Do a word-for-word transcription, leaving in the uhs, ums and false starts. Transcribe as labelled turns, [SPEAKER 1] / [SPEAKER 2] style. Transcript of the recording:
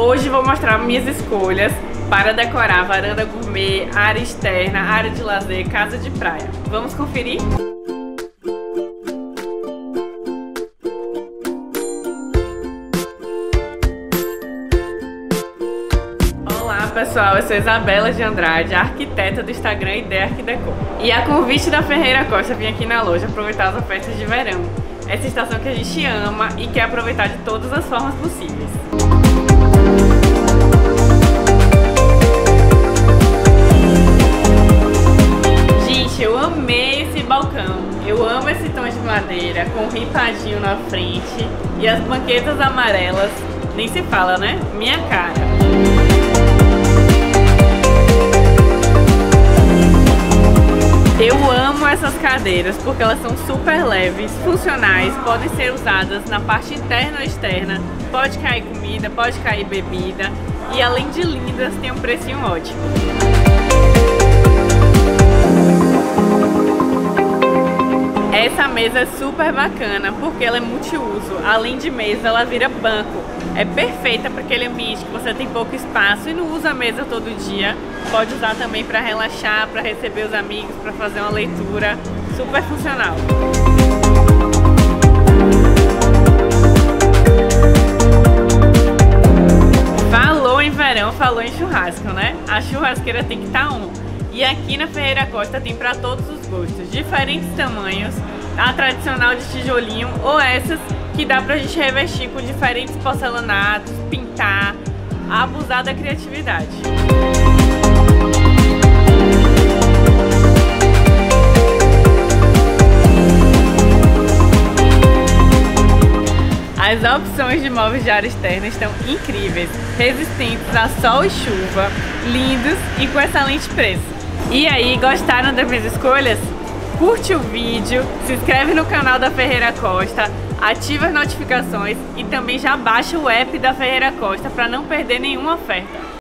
[SPEAKER 1] Hoje vou mostrar minhas escolhas para decorar a varanda gourmet, área externa, área de lazer, casa de praia. Vamos conferir? Olá pessoal, eu sou Isabela de Andrade, arquiteta do Instagram Ideia Arquidecor. E a convite da Ferreira Costa vim aqui na loja aproveitar as ofertas de verão. Essa estação que a gente ama e quer aproveitar de todas as formas possíveis. Gente, eu amei esse balcão. Eu amo esse tom de madeira com ripadinho na frente e as banquetas amarelas. Nem se fala, né? Minha cara. Eu amo essas cadeiras porque elas são super leves, funcionais, podem ser usadas na parte interna ou externa, pode cair comida, pode cair bebida e além de lindas tem um precinho ótimo. Essa mesa é super bacana porque ela é multiuso, além de mesa ela vira banco. É perfeita para aquele ambiente que você tem pouco espaço e não usa a mesa todo dia. Pode usar também para relaxar, para receber os amigos, para fazer uma leitura. Super funcional. Falou em verão, falou em churrasco, né? A churrasqueira tem que estar on. E aqui na Ferreira Costa tem para todos os gostos, diferentes tamanhos, a tradicional de tijolinho ou essas que dá pra gente revestir com diferentes porcelanatos, pintar, abusar da criatividade. As opções de móveis de área externa estão incríveis, resistentes a sol e chuva, lindos e com excelente preço. E aí, gostaram das minhas escolhas? Curte o vídeo, se inscreve no canal da Ferreira Costa, ativa as notificações e também já baixa o app da Ferreira Costa para não perder nenhuma oferta.